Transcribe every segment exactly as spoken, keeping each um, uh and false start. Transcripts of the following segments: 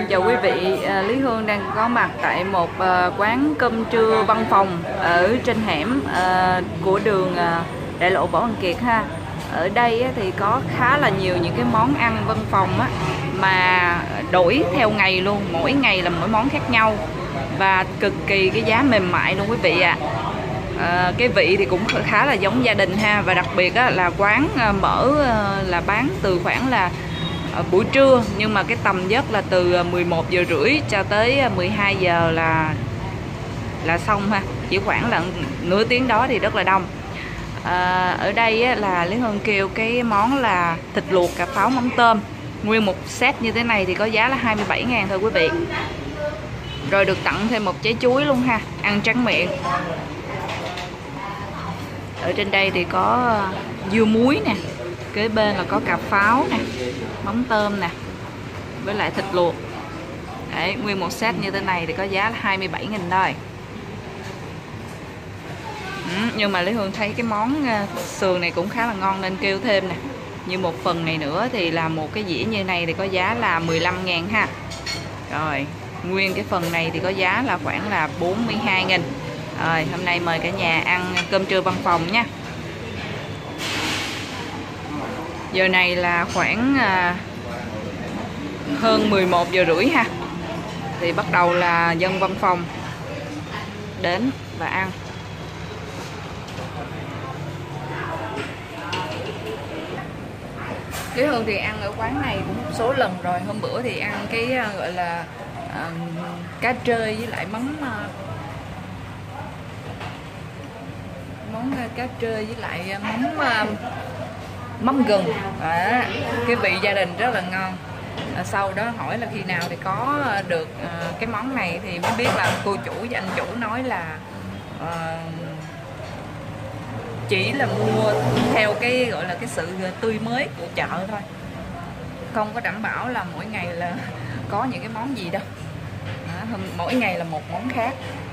Chào quý vị, à, Lý Hương đang có mặt tại một à, quán cơm trưa văn phòng ở trên hẻm à, của đường à, đại lộ Võ Văn Kiệt ha. Ở đây á, thì có khá là nhiều những cái món ăn văn phòng á, mà đổi theo ngày luôn, mỗi ngày là mỗi món khác nhau và cực kỳ cái giá mềm mại luôn quý vị ạ. À. À, cái vị thì cũng khá là giống gia đình ha, và đặc biệt á, là quán à, mở à, là bán từ khoảng là buổi trưa, nhưng mà cái tầm giấc là từ mười một giờ rưỡi cho tới mười hai giờ là là xong ha, chỉ khoảng là nửa tiếng đó thì rất là đông. À, ở đây á, là Lý Hương kêu cái món là thịt luộc cà pháo mắm tôm, nguyên một set như thế này thì có giá là hai mươi bảy ngàn thôi quý vị. Rồi được tặng thêm một trái chuối luôn ha, ăn tráng miệng. Ở trên đây thì có dưa muối nè, kế bên là có cà pháo nè, mắm tôm nè, với lại thịt luộc. Đấy, nguyên một set như thế này thì có giá là hai mươi bảy nghìn thôi. Ừ, nhưng mà Lý Hương thấy cái món sườn này cũng khá là ngon nên kêu thêm nè. Như một phần này nữa thì là một cái dĩa như này thì có giá là mười lăm ngàn ha. Rồi, nguyên cái phần này thì có giá là khoảng là bốn mươi hai nghìn. Rồi, hôm nay mời cả nhà ăn cơm trưa văn phòng nha. Giờ này là khoảng à, hơn mười một giờ rưỡi ha. Thì bắt đầu là dân văn phòng đến và ăn. Lý Hương thì ăn ở quán này cũng một số lần rồi. Hôm bữa thì ăn cái gọi là à, cá trê với lại mắm món cá trê với lại mắm mắm gừng. À, cái vị gia đình rất là ngon. À, sau đó hỏi là khi nào thì có được à, cái món này thì mới biết là cô chủ và anh chủ nói là à, chỉ là mua theo cái gọi là cái sự tươi mới của chợ thôi, không có đảm bảo là mỗi ngày là có những cái món gì đâu. À, mỗi ngày là một món khác.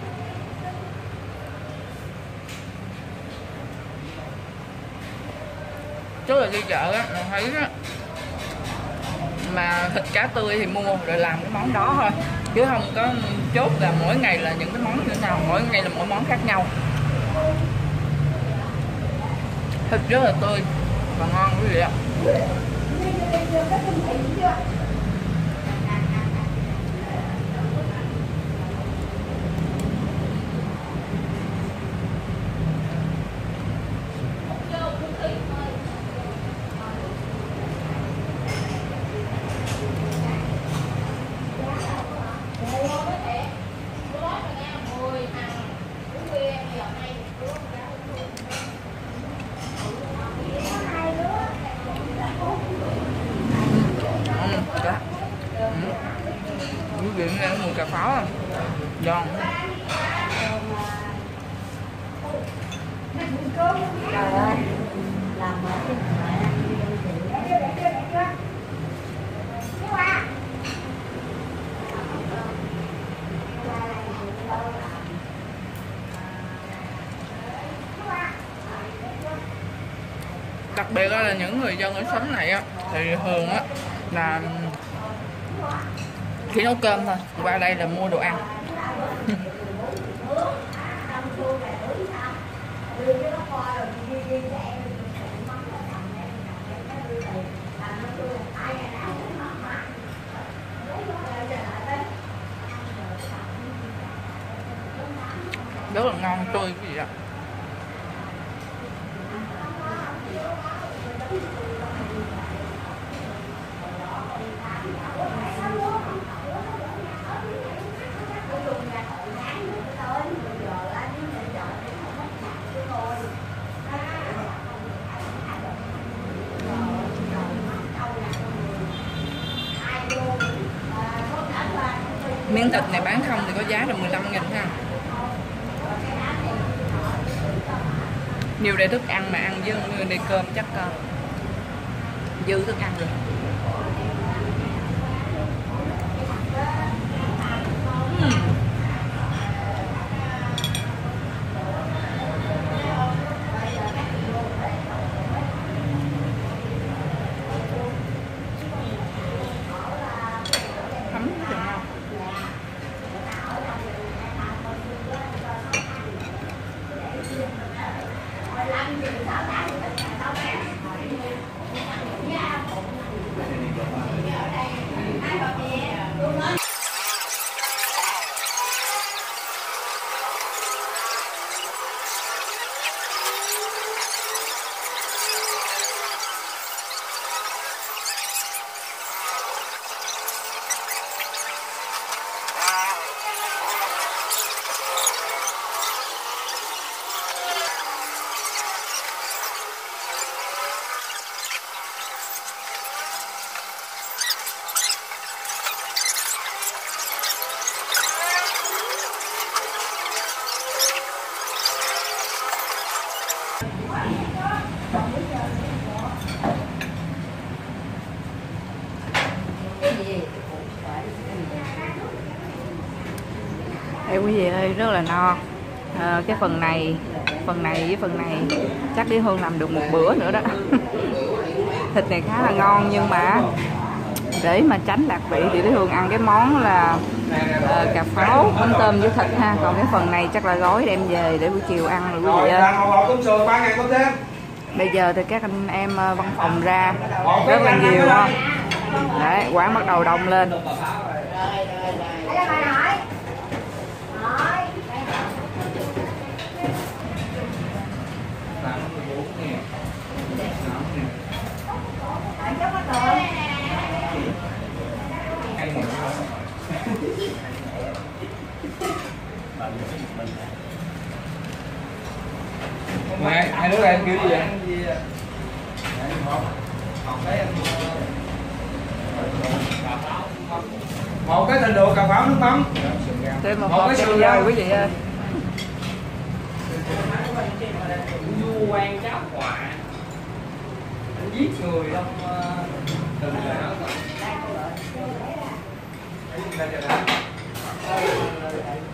Chứ là đi chợ á, là thấy á, mà thịt cá tươi thì mua rồi làm cái món đó thôi, chứ không có chốt là mỗi ngày là những cái món như thế nào, mỗi ngày là mỗi món khác nhau. Thịt rất là tươi và ngon quý vị ạ. Quý vị nghe mùi cà pháo không? Giòn. Trời ơi, làm mà cái đặc biệt là những người dân ở xóm này á, thì thường á là khi nấu cơm thôi, qua đây là mua đồ ăn. Rất là ngon, tươi cái gì ạ. Miếng thịt này bán không thì có giá là mười lăm nghìn ha. Nhiều để thức ăn mà ăn với đi cơm chắc uh, dư thức ăn rồi. uhm. Thấm rất là ngon. Đây quý vị ơi, rất là no. À, cái phần này phần này với phần này chắc Lý Hương làm được một bữa nữa đó. Thịt này khá là ngon, nhưng mà để mà tránh lạc vị thì Lý Hương ăn cái món là uh, cà pháo mắm tôm với thịt ha. Còn cái phần này chắc là gói đem về để buổi chiều ăn rồi quý vị ơi. Bây giờ thì các anh em văn phòng ra rất là nhiều ha. Đấy, quán bắt đầu đông lên. Hai, hai đứa em kêu gì vậy? Một cái thịt luộc cà pháo nước mắm. Thêm một hộp cho rồi quý vị ơi. Du quan cháu quả. Anh giết người không? Từng là nó.